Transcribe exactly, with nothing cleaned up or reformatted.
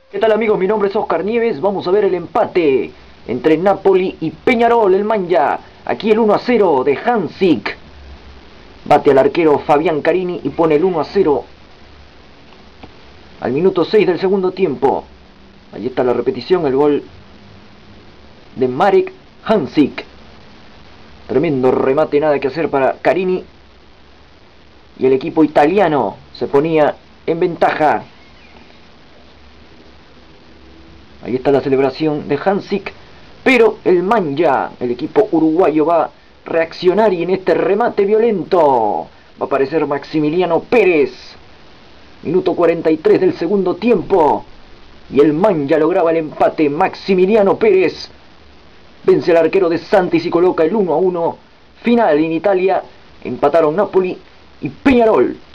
¿Qué tal amigos? Mi nombre es Oscar Nieves. Vamos a ver el empate entre Napoli y Peñarol, el Manja. Aquí el uno a cero de Hansik. Bate al arquero Fabián Carini y pone el uno a cero al minuto seis del segundo tiempo. Allí está la repetición, el gol de Marek Hansik. Tremendo remate, nada que hacer para Carini. Y el equipo italiano se ponía en ventaja. Ahí está la celebración de Hansik. Pero el Manja, el equipo uruguayo, va a reaccionar y en este remate violento va a aparecer Maximiliano Pérez. Minuto cuarenta y tres del segundo tiempo. Y el Manja lograba el empate. Maximiliano Pérez vence al arquero de Santis y coloca el uno a uno. Final en Italia. Empataron Napoli y Peñarol.